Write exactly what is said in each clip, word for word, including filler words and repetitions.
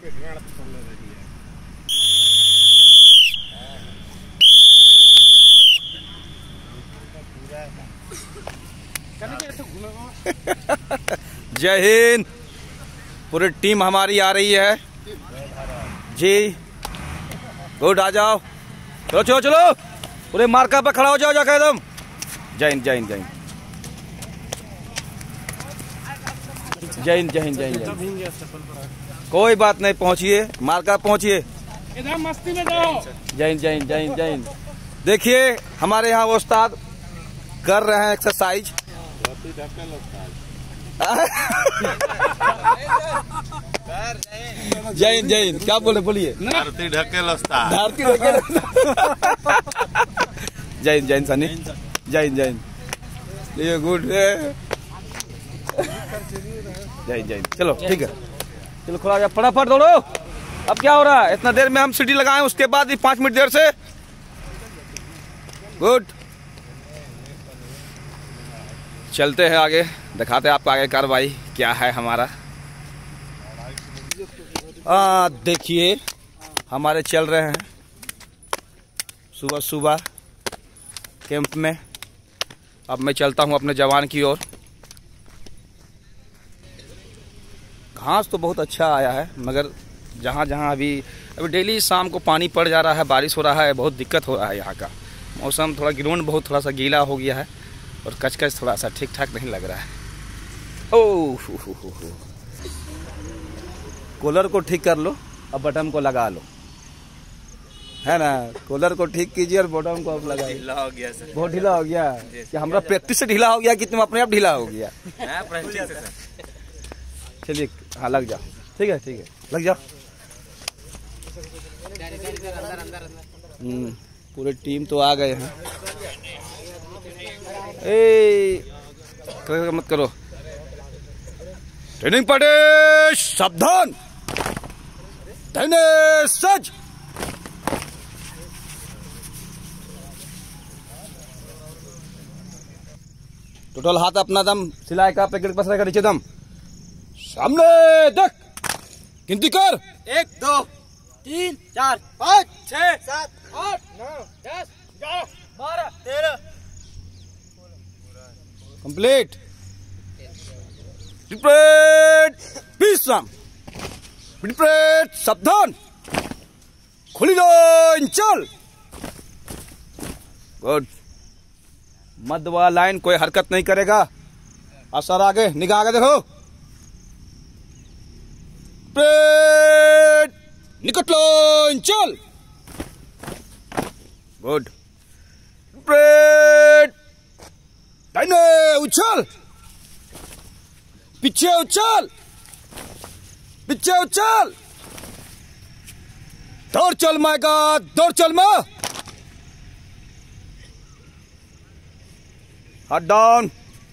जय हिंद। पूरी टीम हमारी आ रही है जी। गुड, आ जाओ। चलो चलो चलो, पूरे मार्का पर खड़ा हो जाओ जाकर एकदम। जय हिंद, जय हिंद, जय हिंद, जय हिंद, जय हिंद, जय हिंद। कोई बात नहीं, पहुंचिए मार्का, पहुंचिए इधर मस्ती में जाओ। जय हिंद, जय हिंद, जय हिंद, जय हिंद। देखिए हमारे यहाँ वो उस्ताद कर रहे हैं एक्सरसाइज। जय हिंद, जय हिंद। क्या बोले, बोलिए। धरती ढकेल उस्ताद। धरती ढकेल। जय हिंद, जय हिंद सनी। जय हिंद, जय हिंद। ये गुड है। जय हिंद, जय हिंद। चलो ठीक है, चलो खड़ा जा, फटाफट दौड़ो। अब क्या हो रहा है, इतना देर में हम सीटी लगाए, उसके बाद भी पांच मिनट देर से। गुड, चलते हैं आगे, दिखाते हैं आपको आगे कार्रवाई क्या है हमारा। आ देखिए हमारे चल रहे हैं सुबह सुबह कैंप में। अब मैं चलता हूं अपने जवान की ओर। घास तो बहुत अच्छा आया है, मगर जहां जहां अभी अभी डेली शाम को पानी पड़ जा रहा है, बारिश हो रहा है, बहुत दिक्कत हो रहा है। यहाँ का मौसम थोड़ा ग्राउंड बहुत थोड़ा सा गीला हो गया है और कचकच थोड़ा सा ठीक ठाक नहीं लग रहा है। ओह, कूलर को ठीक कर लो, अब बटन को लगा लो, है ना। कूलर को ठीक कीजिए और बटन को अब लगाइए। ढीला हो गया सर। बहुत ढीला हो गया कि हमारा प्रैक्टिस से ढीला हो गया कि तुम अपने आप ढीला हो गया। चलिए हाँ, लग जाओ। ठीक है, ठीक है, लग जाओ। हम्म पूरे टीम तो आ गए हैं। ए मत करो। ट्रेनिंग पार्टी सावधान, सज। टोटल हाथ अपना दम सिलाई का पैकेट पस रहेगा, नीचे दम, सामने देख, गिनती कर। एक, दो, तीन, चार, पाँच, छह, सात, आठ, नौ, दस, ग्यारह, बारह, तेरह। कंप्लीट। रिपीट, विश्राम, रिपीट, सावधान, खुली लाइन, चल। गुड। मध्य वाला लाइन कोई हरकत नहीं करेगा। असर आगे, निगाह आगे देखो। रिपीट, निकट लाइन, चल। गुड। रिपीट, दाहिने उछल, पीछे उछल, पीछे उछल, दौड़ चल माएगा, दौड़ चल माँ। हाथ डाउन।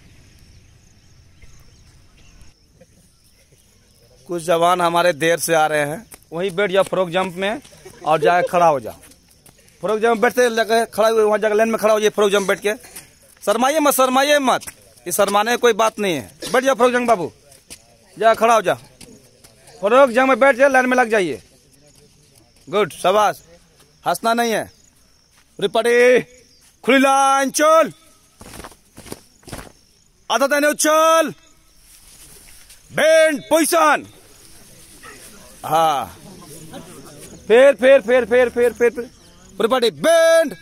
कुछ जवान हमारे देर से आ रहे हैं, वहीं बैठ जाओ फ्रॉक जंप में और जाके खड़ा हो जाओ। फ्रॉक जंप बैठते लगे खड़ा हुए, वहां जाकर लाइन में खड़ा हो जाइए फ्रॉक जंप बैठ के। शर्माइए मत, शर्माइए मत, इस शर्माने कोई बात नहीं है। बैठ जाओ फ्रॉक जंप बाबू, जा खड़ा हो जा, फ्रॉक जंप में बैठ जाए, लाइन में लग जाइए। गुड, शाबाश, हंसना नहीं है। रिपटी, खुली लाइन, चल। आधा दाहिने उछल, बेंड पोजीशन। हाँ, फिर फिर फिर फिर फिर फिर फिर repeat, bend,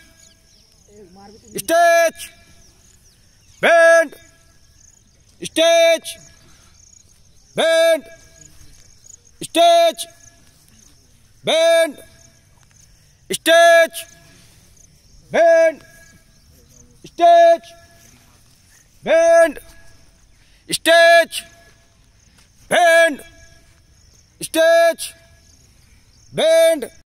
stage, bend, stage, bend, stage, bend, stage, bend, stage, bend, stage, bend, stage, bend.